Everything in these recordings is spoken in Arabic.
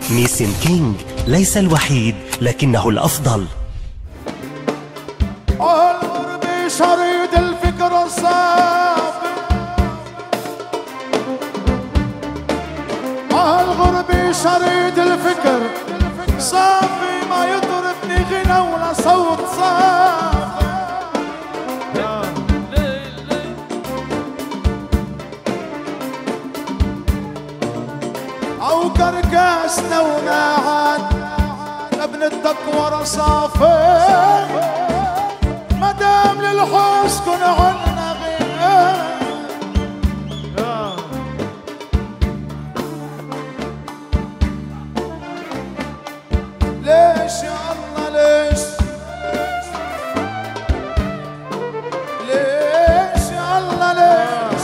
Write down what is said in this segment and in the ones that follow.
نيسين كينج ليس الوحيد لكنه الأفضل. الغرب شريد الفكر الصافي، الغرب شريد الفكر صافي، ما يضربني غنى ولا صوت صافي. او كركاسنا وناعد ابن الدكور صافي، مدام للحوس كن عنا غير. ليش يا الله ليش، ليش يا الله ليش،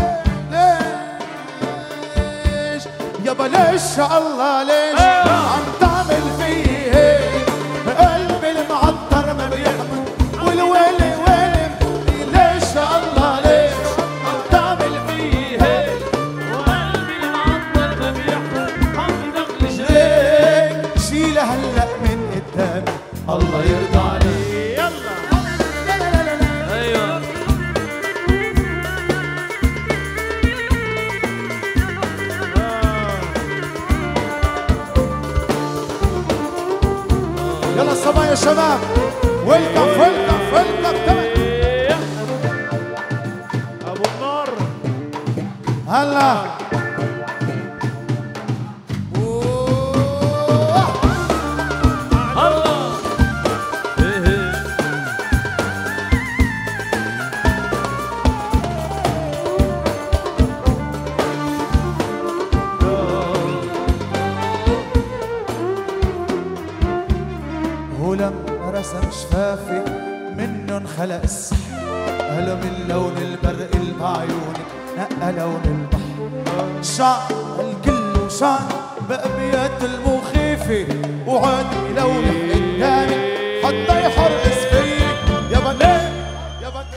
ليش يابا ليش يا الله ليش عم تعمل فيه هيك؟ قلبي المعطر ما بيحمل والويلي ويلي، ليش يا الله ليش عم تعمل فيه هيك؟ وقلبي المعطر ما بيحمل عم يدغلش هيك. شيلها هلا من قدامي الله يرضى عليك. يلا ايوه يلا الصبايا يا شباب، ويلكم ويلكم ويلكم كمان ابو النار هلا. ولما رسم شفافي منن خلق السحر، قالوا من لون البرق اللي بعيونك نقى لون البحر. شعر الكل وشعر بأبيات المخيفة، وعادي لونك قدامي حتى يحرقص فيك. يا بنات يا بنات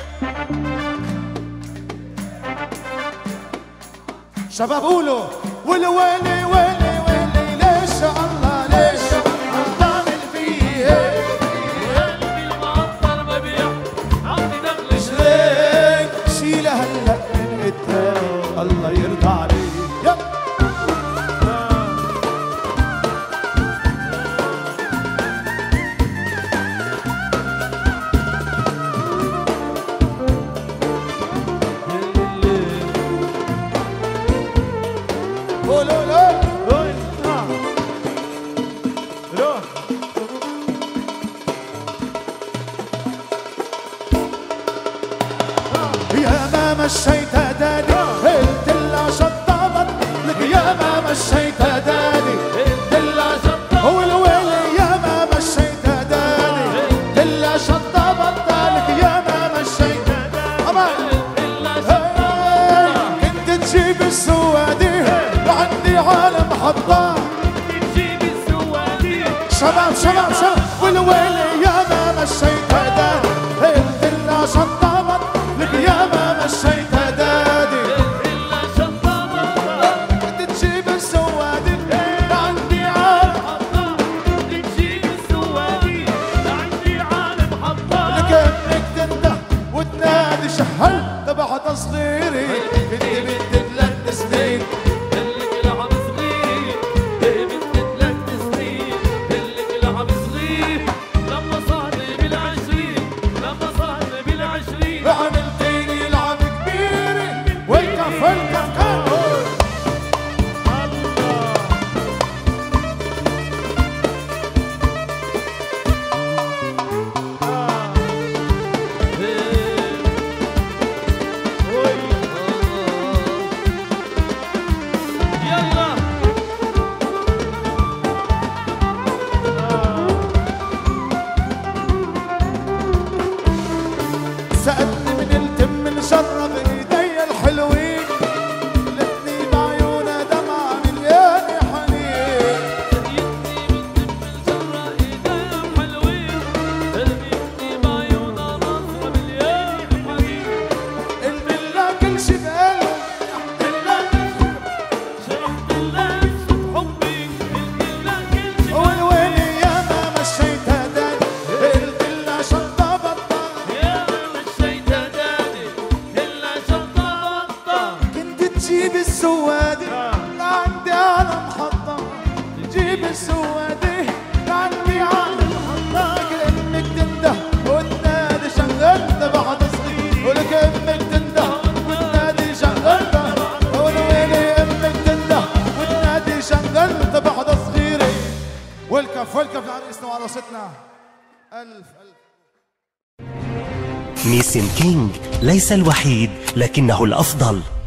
شباب قولوا والويلي ويلي ويلي، ليش يا الله ليش عم تعمل فيه هيك؟ وقلبي المعطر ما بيحمل عم يدغلش ليك. شيلها هلا من قدامي الله يرضى عليك. يا ما مشيت دادي قلت لها شطبت لك، يا ما مشيت دادي قلت لها شطبت، والويلي يا ما مشيت دادي قلت لها شطبت لك، يا ما مشيت دادي كنت تجيب السوادي وعندي عالم حطاه. تجيب السوادي شباب شباب شباب، والويلي يا ما مشيت دادي قلت لها شطبت لك، يا ما مشيت دادي إلا شطبت، كنت تجيب السوادي لعندي عالم حطاه. تجيب السوادي لعندي عالم حطاه، لك انك تنده وتنادي شهل تبع تصغيري، بدي 3 سنين قلك لعب صغير، بدي 3 سنين قلك لعب صغير. لما صار بالعشرين، لما صار بالعشرين السوادي عندي على محطة، جيب السوادي عندي على محطة. لك امك تنده وتنادي شغلت بعد صغيري، ولك امك تنده وتنادي شغلت، ولويلي امك تنده وتنادي شغلت بعد صغيري. والكف لعريسنا وعروستنا. ألف نيسين كينج ليس الوحيد لكنه الأفضل.